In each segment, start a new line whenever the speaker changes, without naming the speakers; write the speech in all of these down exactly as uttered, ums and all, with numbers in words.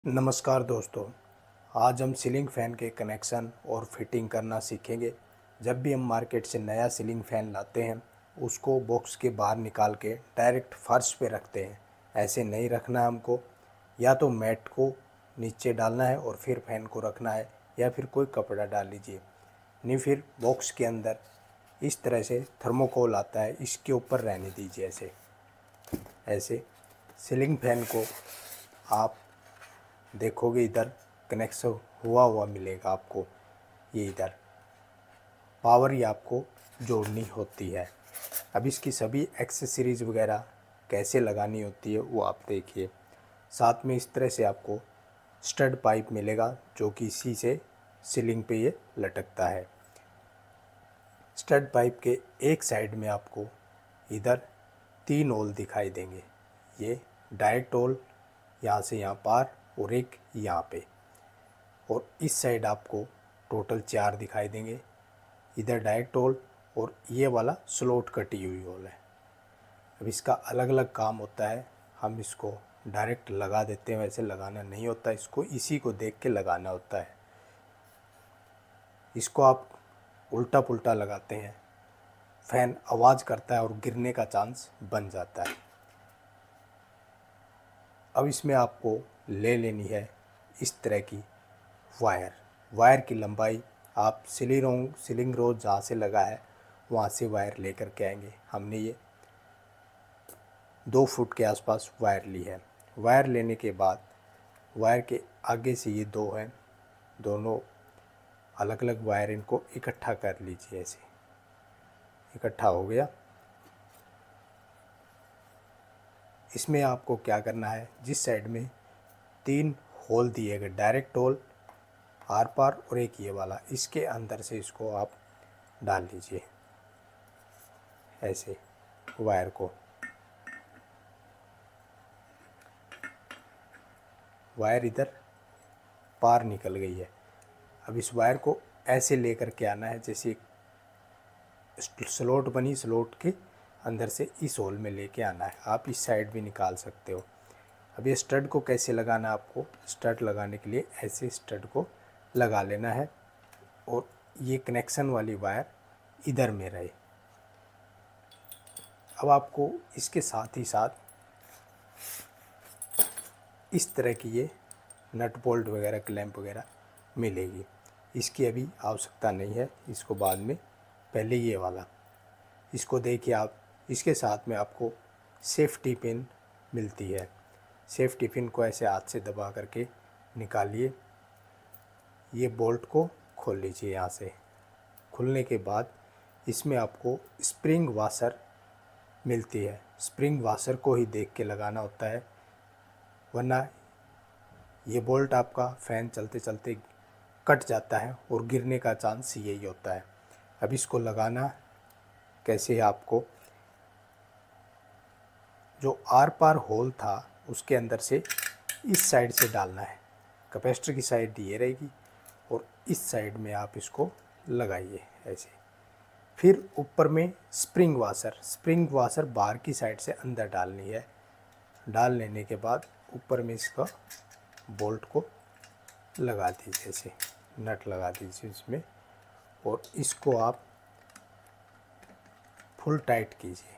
नमस्कार दोस्तों। आज हम सीलिंग फ़ैन के कनेक्शन और फिटिंग करना सीखेंगे। जब भी हम मार्केट से नया सीलिंग फ़ैन लाते हैं उसको बॉक्स के बाहर निकाल के डायरेक्ट फर्श पे रखते हैं। ऐसे नहीं रखना है हमको, या तो मैट को नीचे डालना है और फिर फ़ैन को रखना है, या फिर कोई कपड़ा डाल लीजिए। नहीं फिर बॉक्स के अंदर इस तरह से थर्मोकोल आता है, इसके ऊपर रहने दीजिए। ऐसे ऐसे सीलिंग फ़ैन को आप देखोगे, इधर कनेक्शन हुआ हुआ मिलेगा आपको। ये इधर पावर ही आपको जोड़नी होती है। अब इसकी सभी एक्सेसरीज़ वगैरह कैसे लगानी होती है वो आप देखिए। साथ में इस तरह से आपको स्टड पाइप मिलेगा जो कि इसी से सीलिंग पे ये लटकता है। स्टड पाइप के एक साइड में आपको इधर तीन होल दिखाई देंगे। ये डायरेक्ट होल यहाँ से यहाँ पार और एक यहाँ पे, और इस साइड आपको टोटल चार दिखाई देंगे। इधर डायरेक्ट होल और ये वाला स्लॉट कटी हुई होल है। अब इसका अलग अलग काम होता है, हम इसको डायरेक्ट लगा देते हैं, वैसे लगाना नहीं होता, इसको इसी को देख के लगाना होता है। इसको आप उल्टा पुल्टा लगाते हैं, फ़ैन आवाज़ करता है और गिरने का चांस बन जाता है। अब इसमें आपको ले लेनी है इस तरह की वायर। वायर की लंबाई आप सीलिंग सीलिंग रोड जहाँ से लगा है वहाँ से वायर लेकर के आएंगे। हमने ये दो फुट के आसपास वायर ली है। वायर लेने के बाद वायर के आगे से ये दो हैं, दोनों अलग अलग वायर, इनको इकट्ठा कर लीजिए। ऐसे इकट्ठा हो गया। इसमें आपको क्या करना है, जिस साइड में तीन होल दिए गए, डायरेक्ट होल आर पार और एक ये वाला, इसके अंदर से इसको आप डाल लीजिए ऐसे वायर को। वायर इधर पार निकल गई है। अब इस वायर को ऐसे लेकर के आना है, जैसे स्लॉट बनी, स्लॉट के अंदर से इस होल में लेके आना है। आप इस साइड भी निकाल सकते हो। अब ये स्टड को कैसे लगाना है, आपको स्टड लगाने के लिए ऐसे स्टड को लगा लेना है और ये कनेक्शन वाली वायर इधर में रहे। अब आपको इसके साथ ही साथ इस तरह की ये नट बोल्ट वगैरह, क्लैंप वगैरह मिलेगी। इसकी अभी आवश्यकता नहीं है, इसको बाद में। पहले ये वाला इसको देखिए आप। इसके साथ में आपको सेफ्टी पिन मिलती है। सेफ्टी पिन को ऐसे हाथ से दबा करके निकालिए। ये बोल्ट को खोल लीजिए यहाँ से। खुलने के बाद इसमें आपको स्प्रिंग वाशर मिलती है। स्प्रिंग वाशर को ही देख के लगाना होता है, वरना ये बोल्ट आपका फ़ैन चलते चलते कट जाता है और गिरने का चांस यही होता है। अब इसको लगाना कैसे है, आपको जो आर पार होल था उसके अंदर से इस साइड से डालना है। कैपेसिटर की साइड ये रहेगी और इस साइड में आप इसको लगाइए ऐसे। फिर ऊपर में स्प्रिंग वाशर, स्प्रिंग वाशर बाहर की साइड से अंदर डालनी है। डाल लेने के बाद ऊपर में इसका बोल्ट को लगा दीजिए, ऐसे नट लगा दीजिए इसमें, और इसको आप फुल टाइट कीजिए।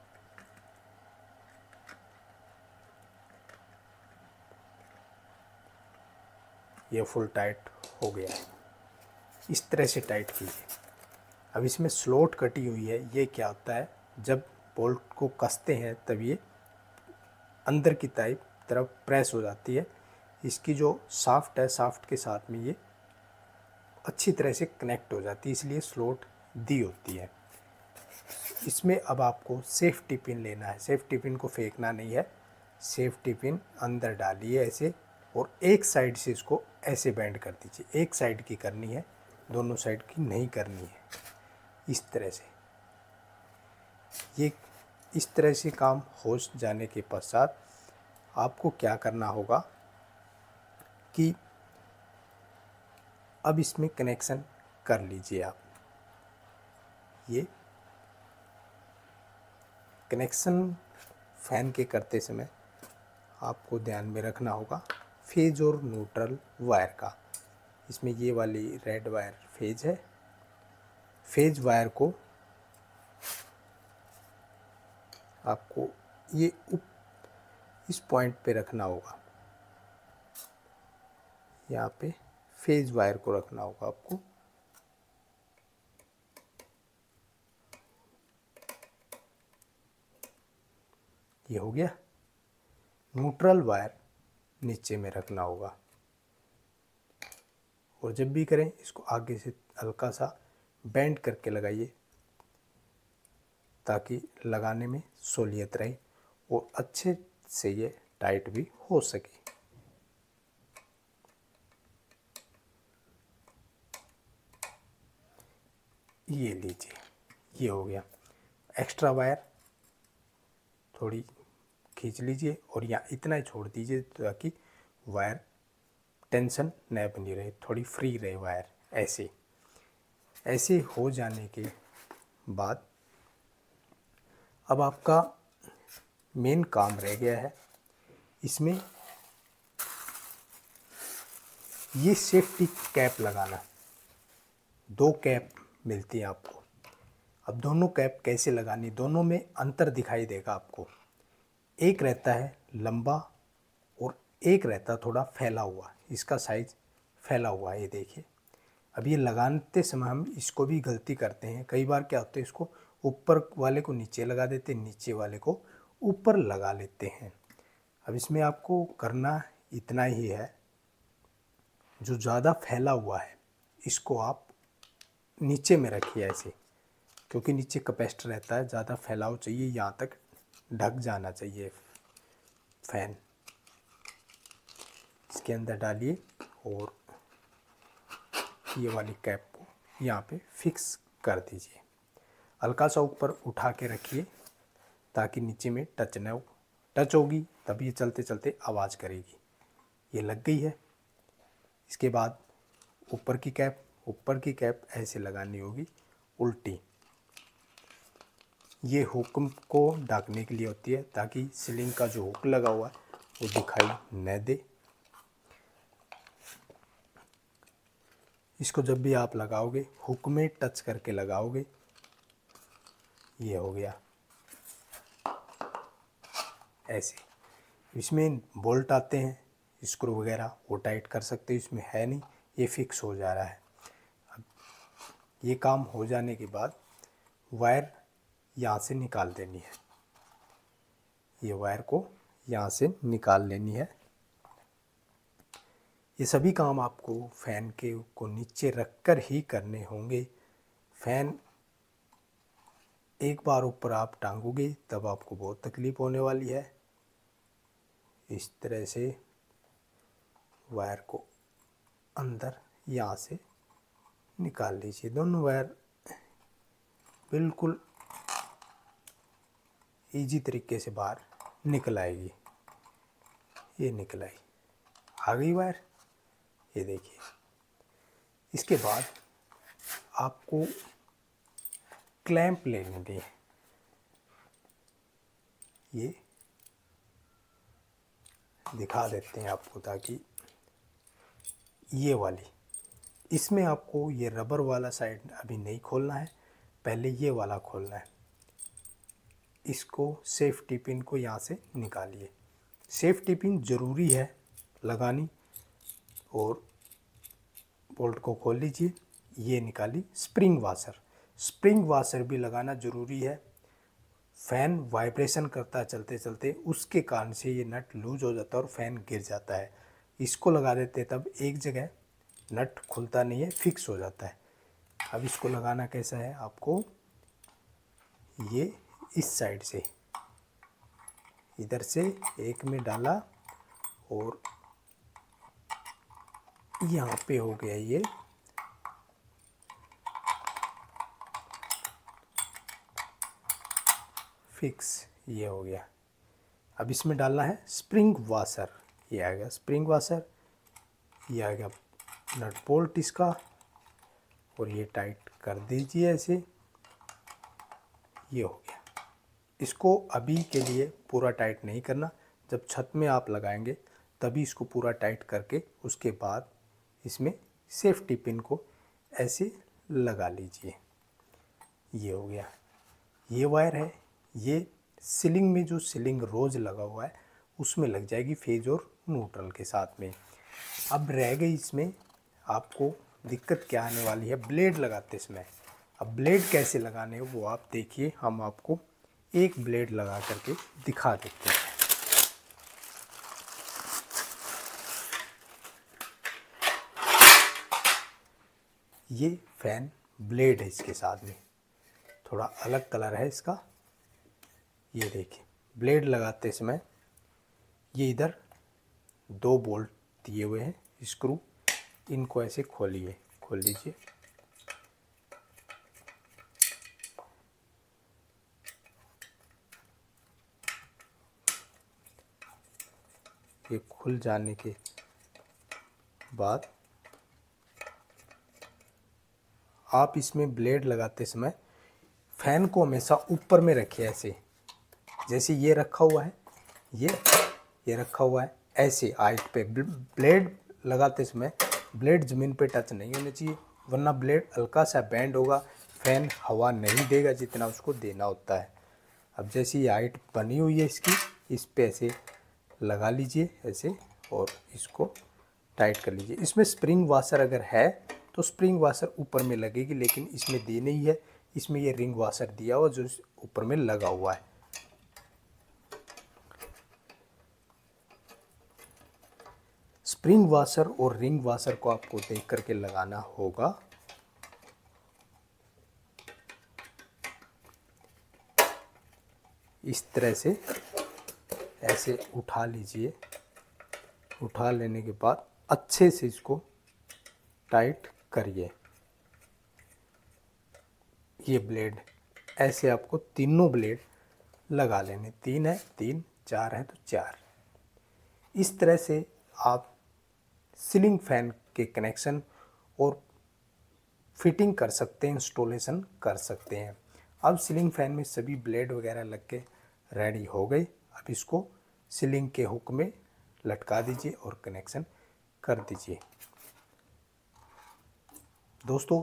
ये फुल टाइट हो गया है। इस तरह से टाइट कीजिए। अब इसमें स्लॉट कटी हुई है, ये क्या होता है, जब बोल्ट को कसते हैं तब ये अंदर की टाइप तरफ प्रेस हो जाती है। इसकी जो शाफ्ट है, शाफ्ट के साथ में ये अच्छी तरह से कनेक्ट हो जाती है, इसलिए स्लॉट दी होती है। इसमें अब आपको सेफ्टी पिन लेना है। सेफ्टी पिन को फेंकना नहीं है, सेफ्टी पिन अंदर डालिए ऐसे, और एक साइड से इसको ऐसे बेंड कर दीजिए। एक साइड की करनी है, दोनों साइड की नहीं करनी है। इस तरह से ये इस तरह से काम हो जाने के पश्चात आपको क्या करना होगा कि अब इसमें कनेक्शन कर लीजिए आप। ये कनेक्शन फ़ैन के करते समय आपको ध्यान में रखना होगा, फेज और न्यूट्रल वायर का। इसमें ये वाली रेड वायर फेज है। फेज वायर को आपको ये उप इस पॉइंट पे रखना होगा, यहाँ पे फेज वायर को रखना होगा आपको। ये हो गया। न्यूट्रल वायर नीचे में रखना होगा, और जब भी करें इसको आगे से हल्का सा बेंड करके लगाइए ताकि लगाने में सहूलियत रहे और अच्छे से ये टाइट भी हो सके। ये लीजिए, ये हो गया। एक्स्ट्रा वायर थोड़ी खींच लीजिए और यहाँ इतना ही छोड़ दीजिए ताकि वायर टेंशन न बनी रहे, थोड़ी फ्री रहे वायर। ऐसे ऐसे हो जाने के बाद अब आपका मेन काम रह गया है इसमें ये सेफ्टी कैप लगाना। दो कैप मिलती है आपको। अब दोनों कैप कैसे लगानी, दोनों में अंतर दिखाई देगा आपको। एक रहता है लंबा और एक रहता है थोड़ा फैला हुआ। इसका साइज फैला हुआ है, ये देखिए। अब ये लगाते समय हम इसको भी गलती करते हैं। कई बार क्या होता है, इसको ऊपर वाले को नीचे लगा देते हैं, नीचे वाले को ऊपर लगा लेते हैं। अब इसमें आपको करना इतना ही है, जो ज़्यादा फैला हुआ है इसको आप नीचे में रखिए ऐसे, क्योंकि नीचे कैपेसिटर रहता है। ज़्यादा फैलाव चाहिए, यहाँ तक ढक जाना चाहिए फैन। इसके अंदर डालिए और ये वाली कैप को यहाँ पे फिक्स कर दीजिए। हल्का सा ऊपर उठा के रखिए ताकि नीचे में टच न हो। टच होगी तब ये चलते चलते आवाज़ करेगी। ये लग गई है। इसके बाद ऊपर की कैप ऊपर की कैप ऐसे लगानी होगी उल्टी। ये हुक को ढकने के लिए होती है ताकि सीलिंग का जो हुक लगा हुआ है वो दिखाई न दे। इसको जब भी आप लगाओगे हुक में टच करके लगाओगे। ये हो गया ऐसे। इसमें बोल्ट आते हैं, स्क्रू वगैरह, वो टाइट कर सकते हो। इसमें है नहीं, ये फिक्स हो जा रहा है। अब ये काम हो जाने के बाद वायर यहाँ से निकाल देनी है। ये वायर को यहाँ से निकाल लेनी है। ये सभी काम आपको फ़ैन के को नीचे रखकर ही करने होंगे। फ़ैन एक बार ऊपर आप टांगोगे तब आपको बहुत तकलीफ़ होने वाली है। इस तरह से वायर को अंदर यहाँ से निकाल लीजिए। दोनों वायर बिल्कुल इजी तरीके से बाहर निकल आएगी। ये निकल आई, आ गई वायर। ये देखिए। इसके बाद आपको क्लैंप ले लेनी है। ये दिखा देते हैं आपको ताकि ये वाली, इसमें आपको ये रबर वाला साइड अभी नहीं खोलना है, पहले ये वाला खोलना है। इसको सेफ्टी पिन को यहाँ से निकालिए। सेफ्टी पिन ज़रूरी है लगानी, और बोल्ट को खोल लीजिए। ये निकाली स्प्रिंग वाशर। स्प्रिंग वाशर भी लगाना ज़रूरी है। फ़ैन वाइब्रेशन करता है चलते चलते, उसके कारण से ये नट लूज हो जाता है और फ़ैन गिर जाता है। इसको लगा देते तब एक जगह नट खुलता नहीं है, फिक्स हो जाता है। अब इसको लगाना कैसा है, आपको ये इस साइड से इधर से एक में डाला और यहाँ पे हो गया ये फिक्स। ये हो गया। अब इसमें डालना है स्प्रिंग वाशर। ये आ गया स्प्रिंग वाशर। ये आ गया नट बोल्ट इसका, और ये टाइट कर दीजिए ऐसे। ये हो गया। इसको अभी के लिए पूरा टाइट नहीं करना, जब छत में आप लगाएंगे तभी इसको पूरा टाइट करके उसके बाद इसमें सेफ्टी पिन को ऐसे लगा लीजिए। ये हो गया। ये वायर है, ये सीलिंग में जो सीलिंग रोज लगा हुआ है उसमें लग जाएगी फेज और न्यूट्रल के साथ में। अब रह गई इसमें आपको दिक्कत क्या आने वाली है ब्लेड लगाते समय। अब ब्लेड कैसे लगाने हैं वो आप देखिए, हम आपको एक ब्लेड लगा करके दिखा देते हैं। ये फैन ब्लेड है, इसके साथ में थोड़ा अलग कलर है इसका। ये देखिए ब्लेड लगाते समय ये इधर दो बोल्ट दिए हुए हैं स्क्रू, इनको ऐसे खोलिए, खोल लीजिए। ये खुल जाने के बाद आप इसमें ब्लेड लगाते समय फैन को हमेशा ऊपर में रखिए, ऐसे जैसे ये रखा हुआ है, ये ये रखा हुआ है ऐसे हाइट पे। ब्लेड लगाते समय ब्लेड ज़मीन पे टच नहीं होने चाहिए, वरना ब्लेड हल्का सा बैंड होगा, फैन हवा नहीं देगा जितना उसको देना होता है। अब जैसी हाइट बनी हुई है इसकी, इस पे ऐसे लगा लीजिए ऐसे और इसको टाइट कर लीजिए। इसमें स्प्रिंग वाशर अगर है तो स्प्रिंग वाशर ऊपर में लगेगी, लेकिन इसमें दी नहीं है, इसमें ये रिंग वाशर दिया हुआ जो ऊपर में लगा हुआ है। स्प्रिंग वाशर और रिंग वाशर को आपको देख करके लगाना होगा। इस तरह से ऐसे उठा लीजिए। उठा लेने के बाद अच्छे से इसको टाइट करिए। ये ब्लेड ऐसे आपको तीनों ब्लेड लगा लेने, तीन है तीन, चार है तो चार। इस तरह से आप सीलिंग फैन के कनेक्शन और फिटिंग कर सकते हैं, इंस्टॉलेशन कर सकते हैं। अब सीलिंग फैन में सभी ब्लेड वगैरह लग के रेडी हो गए। अब इसको सीलिंग के हुक में लटका दीजिए और कनेक्शन कर दीजिए। दोस्तों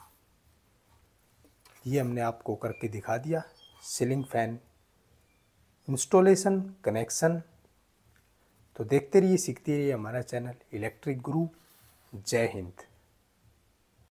ये हमने आपको करके दिखा दिया सीलिंग फैन इंस्टॉलेशन कनेक्शन। तो देखते रहिए, सीखते रहिए हमारा चैनल इलेक्ट्रिक गुरु। जय हिंद।